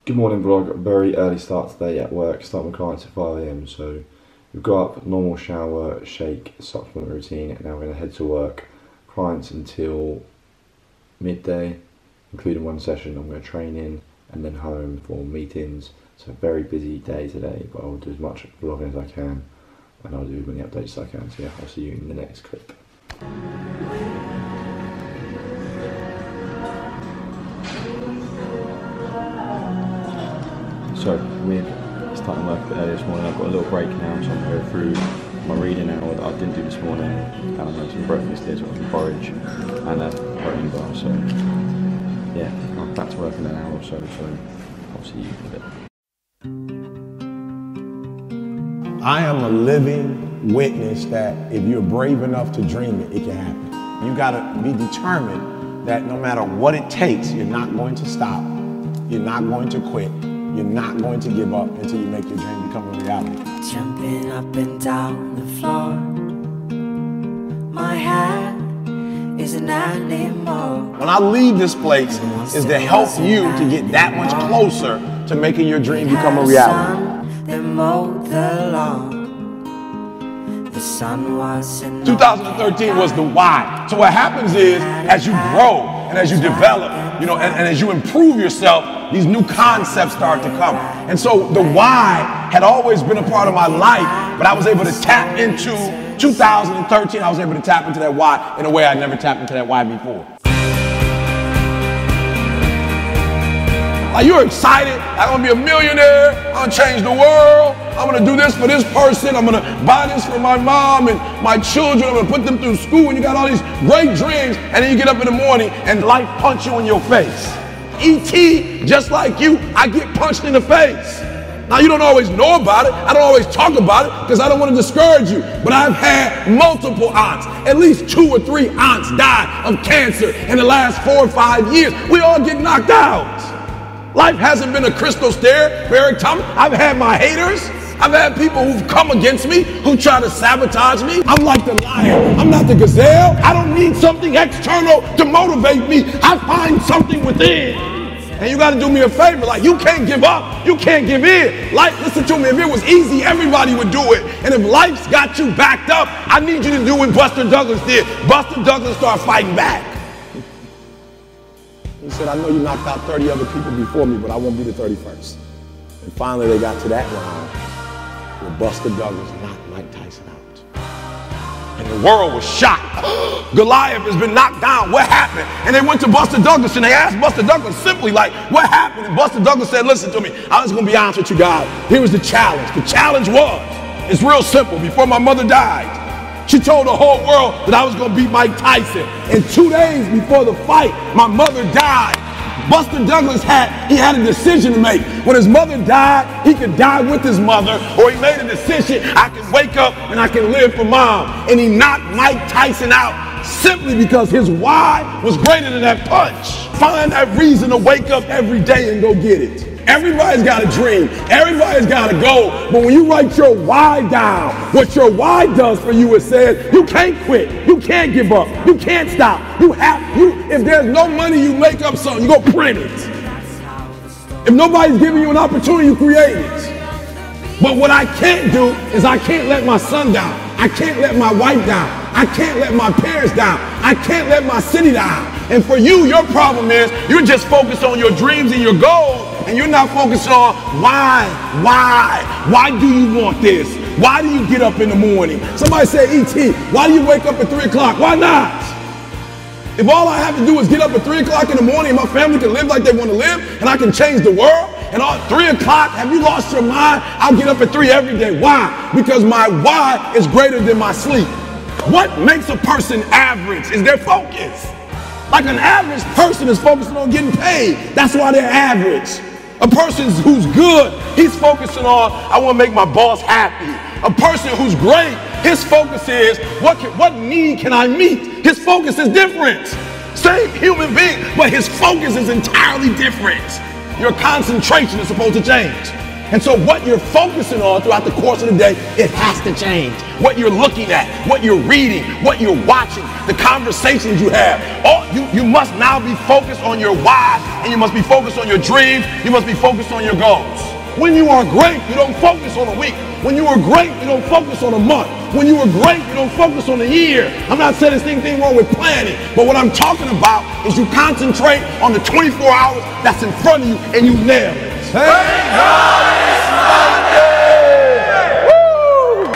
Good morning vlog, very early start today at work, start my clients at 5 AM, so we've got up, normal shower, shake, supplement routine, and now we're going to head to work. Clients until midday, including one session. I'm going to train in and then home for meetings. So a very busy day today, but I'll do as much vlogging as I can and I'll do as many updates as I can. So yeah, I'll see you in the next clip. So we're starting work a bit early this morning. I've got a little break now, so I'm going to go through my reading hour that I didn't do this morning, and I'm going to some breakfast here, so some porridge and a protein bar. So yeah, I'm back to work in an hour or so, I'll see you in a bit. I am a living witness that if you're brave enough to dream it, it can happen. You gotta be determined that no matter what it takes, you're not going to stop, you're not going to quit, you're not going to give up until you make your dream become a reality. Jumping up and down the floor, my head is an animal. When I leave this place, is to help you to get that much closer to making your dream become a reality. They mowed the lawn. The sun was in 2013 was the why. So what happens is, as you grow and as you develop, you know, and as you improve yourself, these new concepts start to come. And so the why had always been a part of my life, but I was able to tap into 2013, I was able to tap into that why in a way I never tapped into that why before. Like, you're excited, I'm gonna be a millionaire, I'm gonna change the world, I'm gonna do this for this person, I'm gonna buy this for my mom and my children, I'm gonna put them through school, and you got all these great dreams, and then you get up in the morning and life punch you in your face. E.T., just like you, I get punched in the face. Now, you don't always know about it, I don't always talk about it, because I don't want to discourage you, but I've had multiple aunts, at least 2 or 3 aunts die of cancer in the last 4 or 5 years. We all get knocked out. Life hasn't been a crystal stair for Eric Thomas. I've had my haters. I've had people who've come against me, who try to sabotage me. I'm like the lion. I'm not the gazelle. I don't need something external to motivate me. I find something within. And you got to do me a favor. Like, you can't give up. You can't give in. Like, listen to me. If it was easy, everybody would do it. And if life's got you backed up, I need you to do what Buster Douglas did. Buster Douglas started fighting back. He said, I know you knocked out 30 other people before me, but I won't be the 31st. And finally, they got to that round where Buster Douglas knocked Mike Tyson out. And the world was shocked. Goliath has been knocked down. What happened? And they went to Buster Douglas and they asked Buster Douglas simply, like, what happened? And Buster Douglas said, listen to me. I was going to be honest with you guys. Here was the challenge. The challenge was, it's real simple. Before my mother died, she told the whole world that I was going to beat Mike Tyson. And 2 days before the fight, my mother died. Buster Douglas had a decision to make. When his mother died, he could die with his mother, or he made a decision, I can wake up and I can live for mom. And he knocked Mike Tyson out simply because his why was greater than that punch. Find that reason to wake up every day and go get it. Everybody's got a dream. Everybody's got a goal. But when you write your why down, what your why does for you is says, you can't quit. You can't give up. You can't stop. If there's no money, you make up something. You go print it. If nobody's giving you an opportunity, you create it. But what I can't do is I can't let my son down. I can't let my wife down. I can't let my parents down. I can't let my city down. And for you, your problem is you're just focused on your dreams and your goals, and you're not focused on why do you want this? Why do you get up in the morning? Somebody said, E.T., why do you wake up at 3 o'clock? Why not? If all I have to do is get up at 3 o'clock in the morning and my family can live like they want to live and I can change the world, and all 3 o'clock, have you lost your mind? I'll get up at 3 every day. Why? Because my why is greater than my sleep. What makes a person average is their focus. Like, an average person is focusing on getting paid. That's why they're average. A person who's good, he's focusing on, I want to make my boss happy. A person who's great, his focus is, what need can I meet? His focus is different. Same human being, but his focus is entirely different. Your concentration is supposed to change. And so what you're focusing on throughout the course of the day, it has to change. what you're looking at, what you're reading, what you're watching, the conversations you have. You must now be focused on your why, and you must be focused on your dreams. You must be focused on your goals. When you are great, you don't focus on a week. When you are great, you don't focus on a month. When you are great, you don't focus on a year. I'm not saying there's anything wrong with planning, but what I'm talking about is you concentrate on the 24 hours that's in front of you and you nail it. Thank God it's Monday! Woo!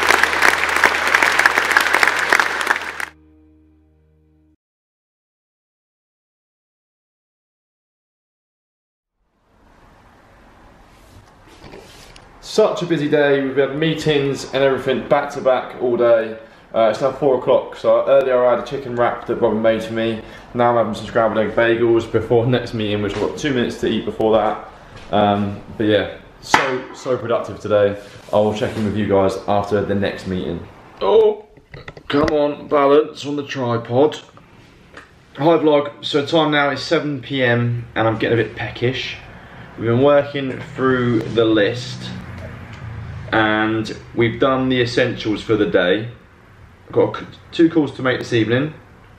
Such a busy day. We've had meetings and everything back to back all day. It's now 4 o'clock, so earlier I had a chicken wrap that Robin made for me. Now I'm having some scrambled egg bagels before next meeting, which I've got 2 minutes to eat before that. But yeah, so productive today. I will check in with you guys after the next meeting. Oh, come on, balance on the tripod. Hi vlog, so time now is 7 PM and I'm getting a bit peckish. We've been working through the list and we've done the essentials for the day. I've got 2 calls to make this evening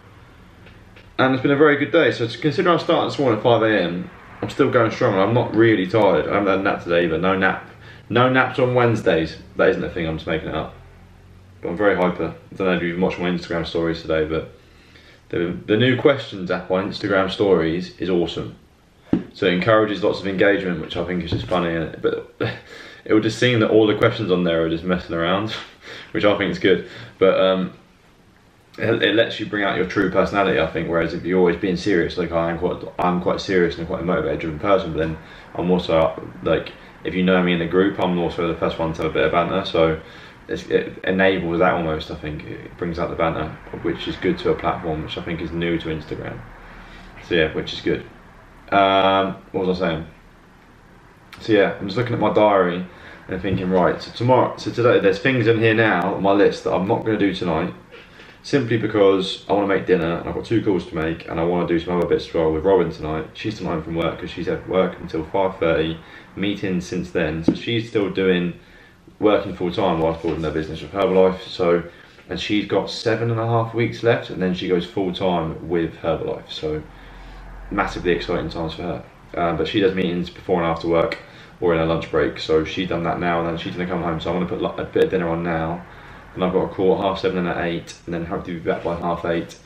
and it's been a very good day. So considering I started this morning at 5 AM, I'm still going strong and I'm not really tired. I haven't had a nap today either, no nap. No naps on Wednesdays. That isn't a thing, I'm just making it up. But I'm very hyper. I don't know if you've watched my Instagram stories today, but the new questions app on Instagram stories is awesome. So it encourages lots of engagement, which I think is just funny. But it will just seem that all the questions on there are just messing around, which I think is good. But it lets you bring out your true personality, I think. Whereas if you're always being serious, like I'm quite serious and quite a motivated, driven person. But then I'm also like, if you know me in the group, I'm also the first one to have a bit of banter. So it enables that almost. I think it brings out the banter, which is good to a platform which I think is new to Instagram. So yeah, which is good. What was I saying? So yeah, I'm just looking at my diary and thinking, right, so today there's things in here now on my list that I'm not going to do tonight, simply because I want to make dinner and I've got 2 calls to make and I want to do some other bits as well with Robin tonight. She's still home from work because she's at work until 5:30, meetings since then, so she's still working full time whilst building their business with Herbalife. So, and she's got 7.5 weeks left and then she goes full time with Herbalife. So massively exciting times for her. But she does meetings before and after work or in her lunch break, so she's done that now and then she's going to come home. So I'm going to put a bit of dinner on now, and I've got a call at 7:30 and at 8, and then have to be back by 8:30.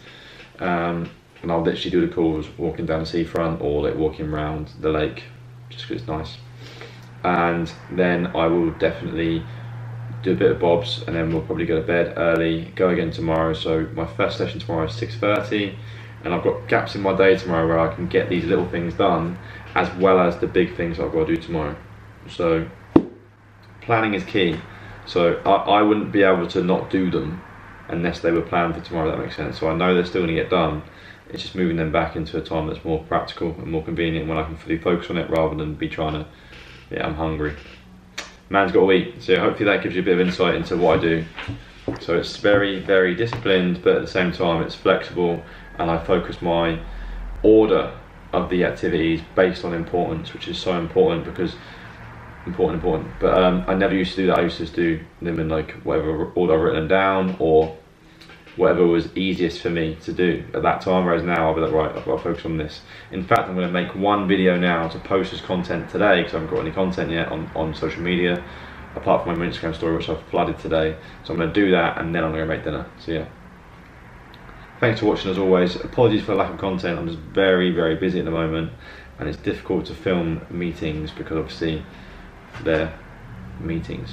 And I'll literally do the calls walking down the seafront or like walking around the lake, just because it's nice. And then I will definitely do a bit of bobs, and then we'll probably go to bed early, go again tomorrow. So my first session tomorrow is 6:30. And I've got gaps in my day tomorrow where I can get these little things done as well as the big things that I've got to do tomorrow. So planning is key. So I wouldn't be able to not do them unless they were planned for tomorrow, if that makes sense. So I know they're still going to get done. It's just moving them back into a time that's more practical and more convenient when I can fully focus on it rather than be trying to, yeah, I'm hungry. Man's got to eat. So hopefully that gives you a bit of insight into what I do. So it's very, very disciplined, but at the same time it's flexible, and I focus my order of the activities based on importance, which is so important because important. But I never used to do that. I used to just do them in like whatever order I've written them down or whatever was easiest for me to do at that time. Whereas now I'll be like, right, I've got to focus on this. In fact, I'm going to make one video now to post as content today because I haven't got any content yet on social media, apart from my Instagram story, which I've flooded today. So I'm going to do that and then I'm going to make dinner. So yeah. Thanks for watching as always. Apologies for the lack of content. I'm just very, very busy at the moment and it's difficult to film meetings because obviously they're meetings.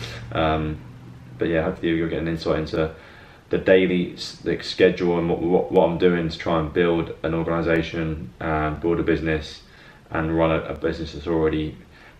But yeah, hopefully you'll get an insight into the daily schedule and what I'm doing to try and build an organisation and build a business and run a business that's already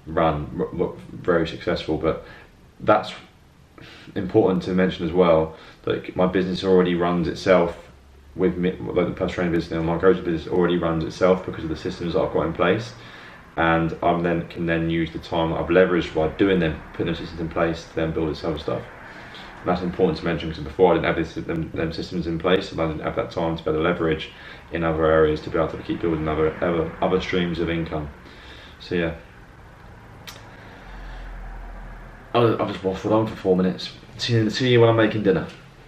very successful. But that's important to mention as well, that my business already runs itself with me, like the personal training business and my coaching business already runs itself because of the systems that I've got in place, and I can then use the time that I've leveraged by doing them, putting those systems in place to then build its other stuff. And that's important to mention because before I didn't have them systems in place and I didn't have that time to be able to leverage in other areas to be able to keep building other streams of income. So yeah, I've just waffled on for 4 minutes. see you when I'm making dinner.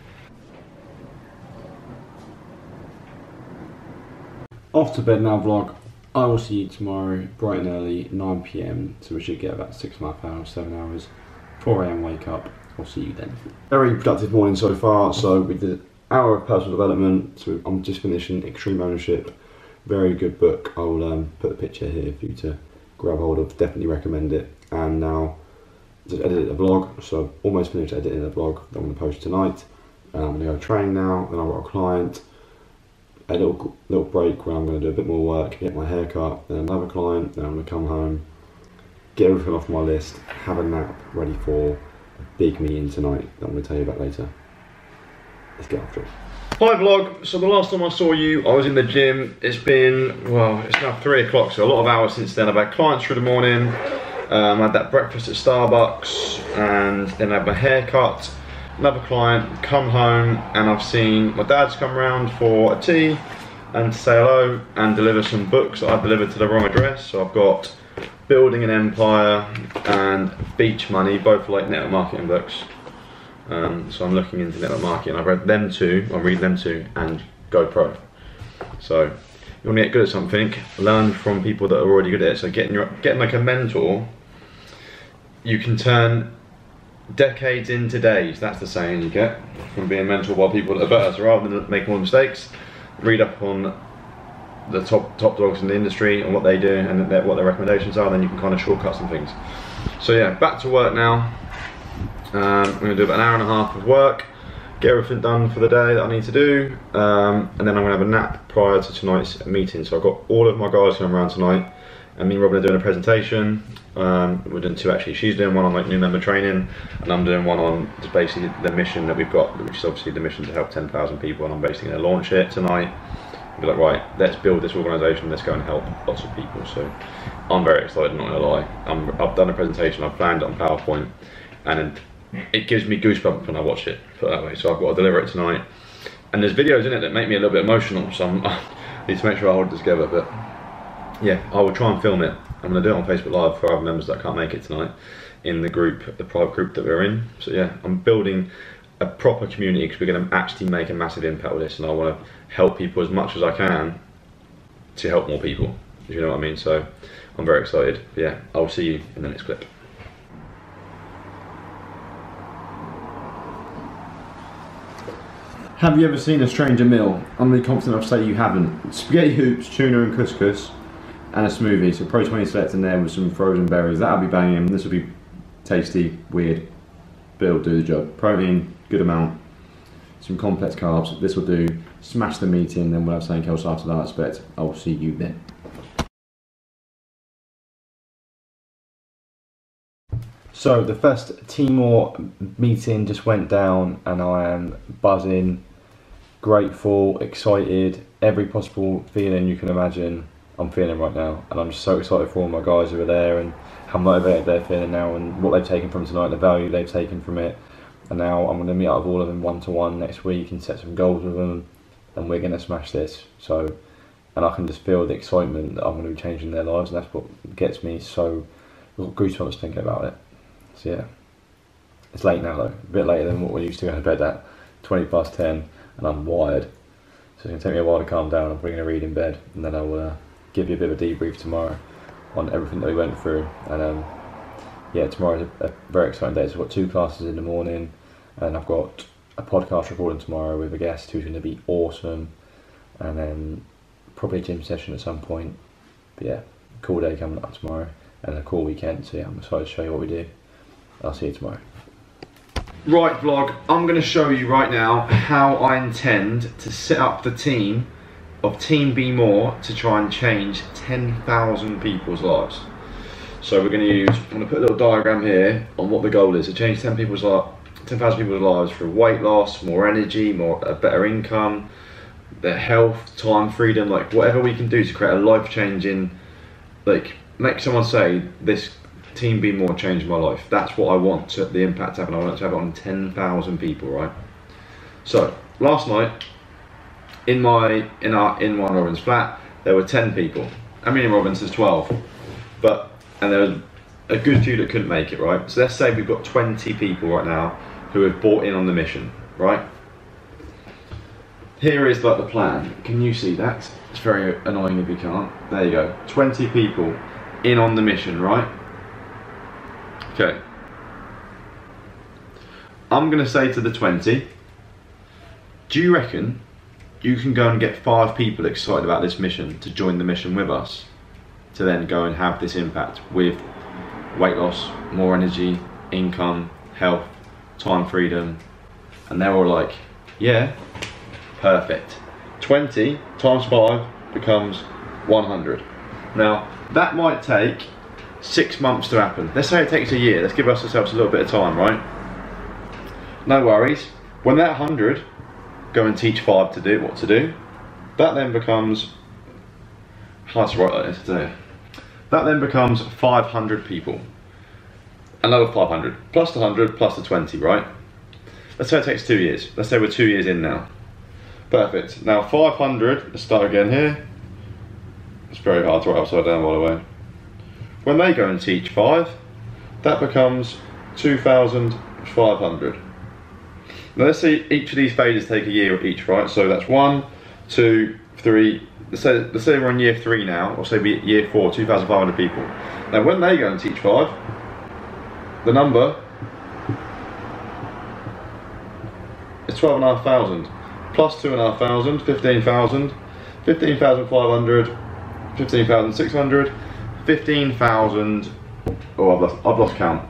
Off to bed now vlog. I will see you tomorrow bright and early, 9 PM, so we should get about 6.5 hours, 7 hours, 4 AM wake up. I'll see you then. Very productive morning so far. So we did an hour of personal development, so I'm just finishing Extreme Ownership. Very good book. I'll put the picture here for you to grab hold of, definitely recommend it. And now just edited a vlog, so I've almost finished editing the vlog that I'm going to post tonight. I'm going to go train now, then I've got a client, a little break where I'm going to do a bit more work, get my hair cut, then another client, then I'm going to come home, get everything off my list, have a nap ready for a big meeting tonight that I'm going to tell you about later. Let's get after it. Hi vlog, so the last time I saw you, I was in the gym. It's been, well, it's now 3 o'clock, so a lot of hours since then. I've had clients through the morning, I had that breakfast at Starbucks, and then I had my hair cut. Another client, come home, and I've seen my dad's come round for a tea and to say hello and deliver some books that I've delivered to the wrong address. So I've got Building an Empire and Beach Money, both like network marketing books. So I'm looking into network marketing. I've read them two, I'll read them two, and GoPro. So you want to get good at something, learn from people that are already good at it. So getting like a mentor, you can turn decades into days. That's the saying you get from being mentored by people that are better. So rather than make more mistakes, read up on the top dogs in the industry and what they do and what their recommendations are, and then you can kind of shortcut some things. So yeah, back to work now. I'm going to do about an hour and a half of work, get everything done for the day that I need to do, and then I'm going to have a nap prior to tonight's meeting. So I've got all of my guys coming around tonight, and me and Robin are doing a presentation. We're doing two actually. She's doing one on like new member training, and I'm doing one on just basically the mission that we've got, which is obviously the mission to help 10,000 people, and I'm basically going to launch it tonight. Be like, right, let's build this organisation, let's go and help lots of people. So I'm very excited, not going to lie. I've done a presentation, I've planned it on PowerPoint, and it gives me goosebumps when I watch it, put it that way. So I've got to deliver it tonight. And there's videos in it that make me a little bit emotional, so I need to make sure I hold it together. But yeah, I will try and film it. I'm going to do it on Facebook Live for other members that can't make it tonight in the group, the private group that we're in. So yeah, I'm building a proper community because we're going to actually make a massive impact with this, and I want to help people as much as I can to help more people, if you know what I mean. So I'm very excited. But yeah, I'll see you in the next clip. Have you ever seen a stranger meal? I'm really confident I'll say you haven't. Spaghetti hoops, tuna and couscous, and a smoothie. So Pro 20 select in there with some frozen berries. That'll be banging. This will be tasty, weird, but it'll do the job. Protein, good amount. Some complex carbs. This will do. Smash the meat in, then we'll have something else after that, I expect. I will see you then. So the first Timor meeting just went down, and I am buzzing, grateful, excited, every possible feeling you can imagine I'm feeling right now. And I'm just so excited for all my guys who are there and how motivated they're feeling now and what they've taken from tonight, the value they've taken from it. And now I'm going to meet up with all of them one-to-one next week and set some goals with them, and we're going to smash this. So, and I can just feel the excitement that I'm going to be changing their lives, and that's what gets me so goosebumps thinking about it. So yeah, it's late now though, a bit later than what we used to go to bed at, 20 past 10, and I'm wired. So it's going to take me a while to calm down. I'm probably going to read in bed, and then I'll give you a bit of a debrief tomorrow on everything that we went through. And yeah, tomorrow's a very exciting day. So I've got 2 classes in the morning, and I've got a podcast recording tomorrow with a guest who's going to be awesome, and then probably a gym session at some point. But yeah, cool day coming up tomorrow, and a cool weekend. So yeah, I'm excited to show you what we do. I'll see you tomorrow. Right vlog, I'm going to show you right now how I intend to set up the team of Team Be More to try and change 10,000 people's lives. So we're going to I'm going to put a little diagram here on what the goal is, to change 10,000 people's lives through weight loss, more energy, a better income, their health, time, freedom, like whatever we can do to create a life-changing, like make someone say, this Team Be More changed my life. That's what I want the impact to happen. I want it to have it on 10,000 people, right? So last night in one Robin's flat, there were 10 people. How many Robins is 12? And there was a good few that couldn't make it, right? So let's say we've got 20 people right now who have bought in on the mission, right? Here is like the plan. Can you see that? It's very annoying if you can't. There you go. 20 people in on the mission, right? Okay. I'm gonna say to the 20, do you reckon you can go and get 5 people excited about this mission to join the mission with us, to then go and have this impact with weight loss, more energy, income, health, time freedom? And they're all like, yeah, perfect. 20 times 5 becomes 100. Now, that might take 6 months to happen. Let's say it takes a year. Let's give ourselves a little bit of time, right? No worries. When that 100 go and teach 5 to do what to do, that then becomes, hard to write like this today. That then becomes 500 people. Another 500, plus the 100, plus the 20, right? Let's say it takes 2 years. Let's say we're 2 years in now. Perfect. Now 500, let's start again here. It's very hard to write upside down, by the way. When they go and teach 5, that becomes 2,500. Now let's say each of these phases take a year each, right? So that's 1, 2, 3. Let's say we're in year 3 now, or say we're year 4, 2,500 people. Now when they go and teach 5, the number is 12,500 plus 2,500, 15,000, 15,500, 15,600, 15,000. Oh, I've lost count.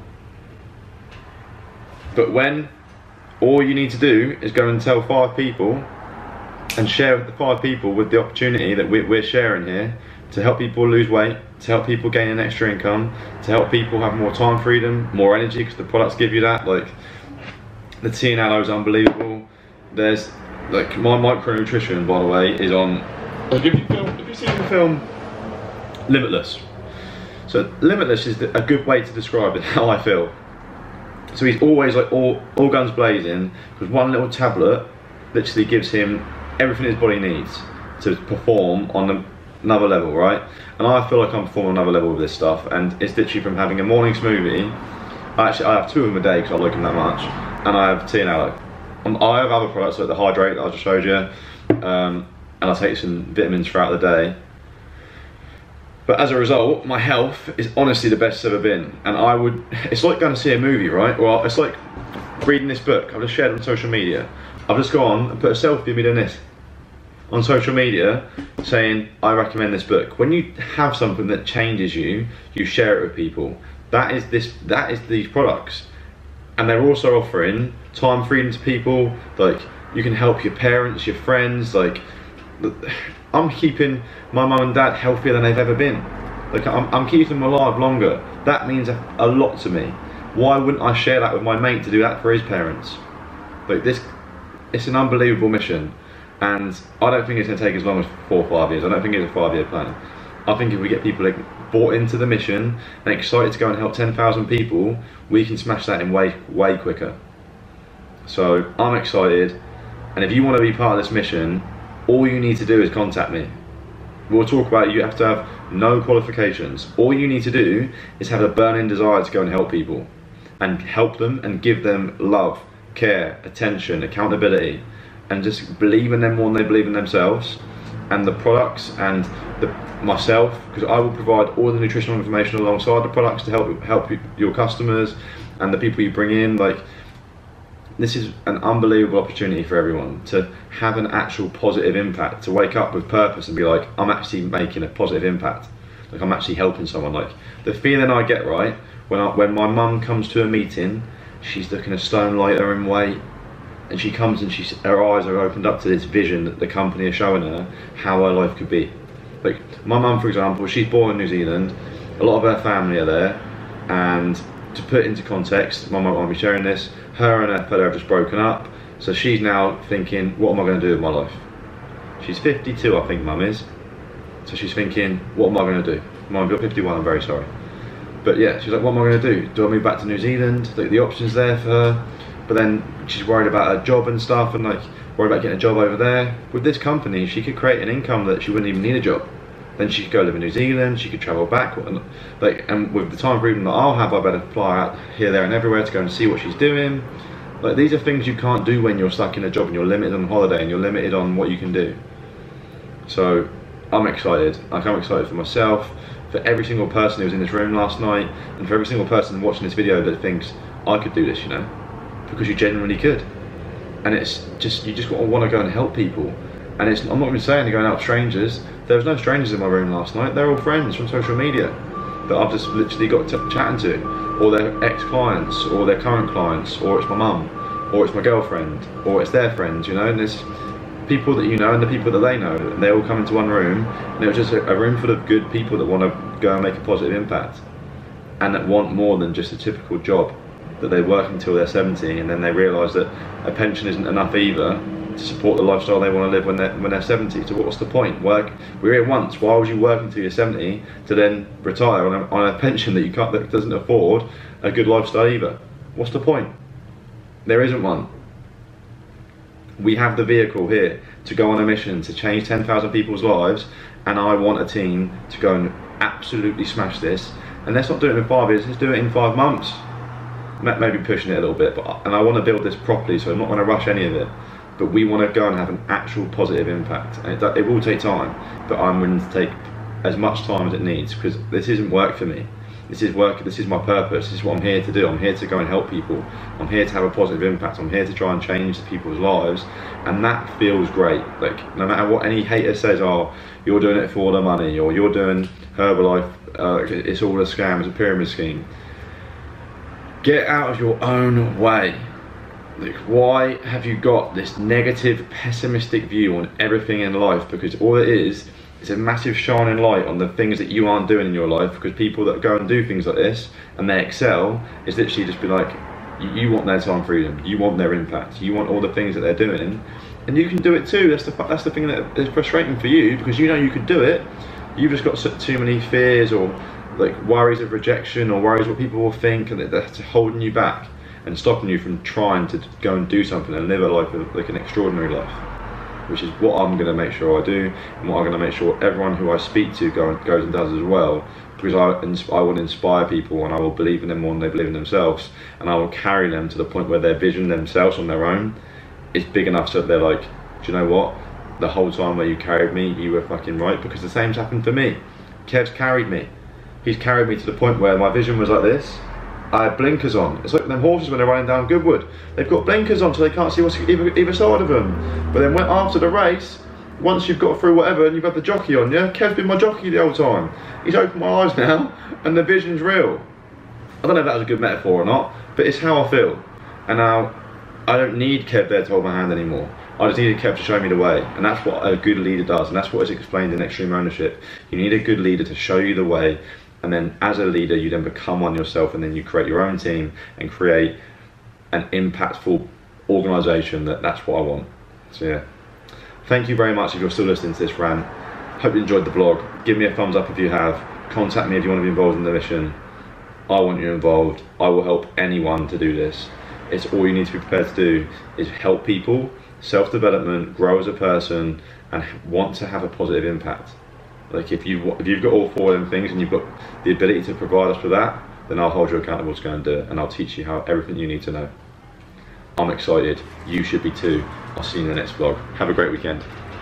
But when all you need to do is go and tell 5 people and share with the 5 people with the opportunity that we're sharing here to help people lose weight, to help people gain an extra income, to help people have more time freedom, more energy, because the products give you that. Like the tea and aloe is unbelievable. There's like my micronutrition, by the way, is on. Like if you've seen the film Limitless, so Limitless is a good way to describe it, how I feel. So he's always like all guns blazing, because one little tablet literally gives him everything his body needs to perform on another level, right? And I feel like I'm performing on another level with this stuff, and it's literally from having a morning smoothie. I have 2 of them a day because I like them that much, and I have tea and aloe. I have other products like the Hydrate that I just showed you, and I take some vitamins throughout the day. But as a result, my health is honestly the best it's ever been. And it's like going to see a movie, right? Well, it's like reading this book. I've just shared it on social media. I've just gone and put a selfie of me doing this on social media saying, I recommend this book. When you have something that changes you, you share it with people. That is these products. And they're also offering time freedom to people. Like, you can help your parents, your friends. Like, I'm keeping my mum and dad healthier than they've ever been. Like, I'm keeping them alive longer. That means a lot to me. Why wouldn't I share that with my mate to do that for his parents? Like this, it's an unbelievable mission. And I don't think it's going to take as long as 4 or 5 years. I don't think it's a 5-year plan. I think if we get people bought into the mission and excited to go and help 10,000 people, we can smash that in way quicker. So I'm excited, and if you want to be part of this mission, all you need to do is contact me. We'll talk about it. You have to have no qualifications. All you need to do is have a burning desire to go and help people, and help them and give them love, care, attention, accountability, and just believe in them more than they believe in themselves, and the products and myself, because I will provide all the nutritional information alongside the products to help your customers and the people you bring in. Like, this is an unbelievable opportunity for everyone to have an actual positive impact, to wake up with purpose and be like, I'm actually making a positive impact. Like, I'm actually helping someone. Like, the feeling I get, right, when my mum comes to a meeting, she's looking a stone lighter in weight, and she comes and her eyes are opened up to this vision that the company is showing her how her life could be. Like, my mum, for example, she's born in New Zealand, a lot of her family are there, and to put it into context, my mum won't be sharing this, her and her fella have just broken up, so she's now thinking, what am I going to do with my life? She's 52, I think mum is, so she's thinking, what am I going to do? Mum, you're 51, I'm very sorry. But yeah, she's like, what am I going to do? Do I move back to New Zealand? The option's there for her, but then she's worried about her job and stuff, and like, worried about getting a job over there. With this company, she could create an income that she wouldn't even need a job. Then she could go live in New Zealand, she could travel back, and with the time freedom that I'll have, I better fly out here, there and everywhere to go and see what she's doing. Like, these are things you can't do when you're stuck in a job and you're limited on holiday and you're limited on what you can do. So I'm excited. Like, I'm excited for myself, for every single person who was in this room last night, and for every single person watching this video that thinks I could do this, you know, because you genuinely could. And it's just, you just want to go and help people. And it's, I'm not even saying they're going out strangers. There was no strangers in my room last night. They're all friends from social media that I've just literally got chatting to, or their ex-clients, or their current clients, or it's my mum, or it's my girlfriend, or it's their friends, you know. And there's people that you know and the people that they know, and they all come into one room, and it was just a room full of good people that want to go and make a positive impact, and that want more than just a typical job, that they work until they're 70 and then they realise that a pension isn't enough either to support the lifestyle they want to live when they're 70. So what's the point? We're here once. Why would you work until you're 70 to then retire on a pension that you can't, that doesn't afford a good lifestyle either? What's the point? There isn't one. We have the vehicle here to go on a mission to change 10,000 people's lives, and I want a team to go and absolutely smash this. And let's not do it in 5 years, let's do it in 5 months. Maybe pushing it a little bit, and I want to build this properly, so I'm not going to rush any of it. But we want to go and have an actual positive impact, and it will take time, but I'm willing to take as much time as it needs, because this isn't work for me. This is work, this is my purpose, this is what I'm here to do. I'm here to go and help people. I'm here to have a positive impact. I'm here to try and change people's lives, and that feels great. Like, no matter what any hater says, oh, you're doing it for the money, or you're doing Herbalife, it's all a scam, it's a pyramid scheme. Get out of your own way. Like, why have you got this negative, pessimistic view on everything in life? Because all it is a massive shining light on the things that you aren't doing in your life, because people that go and do things like this and they excel is literally just be like, you want their time freedom, you want their impact, you want all the things that they're doing, and you can do it too. That's the thing that is frustrating for you, because you know you could do it. You've just got too many fears, or like worries of rejection, or worries what people will think, and that's holding you back and stopping you from trying to go and do something and live a life, like an extraordinary life, which is what I'm going to make sure I do, and what I'm going to make sure everyone who I speak to goes and does as well, because I will inspire people, and I will believe in them more than they believe in themselves, and I will carry them to the point where their vision themselves on their own is big enough so that they're like, do you know what, the whole time where you carried me, you were fucking right, because the same's happened for me. Kev's carried me. He's carried me to the point where my vision was like this. I had blinkers on. It's like them horses when they're running down Goodwood. They've got blinkers on so they can't see what's either side of them. But then after the race, once you've got through whatever and you've had the jockey on, yeah? Kev's been my jockey the whole time. He's opened my eyes now, and the vision's real. I don't know if that was a good metaphor or not, but it's how I feel. And now, I don't need Kev there to hold my hand anymore. I just needed Kev to show me the way, and that's what a good leader does, and that's what is explained in Extreme Ownership. You need a good leader to show you the way, and then as a leader you then become one yourself, and then you create your own team and create an impactful organisation. That's what I want. So yeah, thank you very much if you're still listening to this rant. Hope you enjoyed the vlog. Give me a thumbs up if you have. Contact me if you want to be involved in the mission. I want you involved. I will help anyone to do this. It's all you need to be prepared to do is help people, self-development, grow as a person, and want to have a positive impact. Like, if you've got all 4 of them things and you've got the ability to provide us with that, then I'll hold you accountable to go and do it, and I'll teach you everything you need to know. I'm excited. You should be too. I'll see you in the next vlog. Have a great weekend.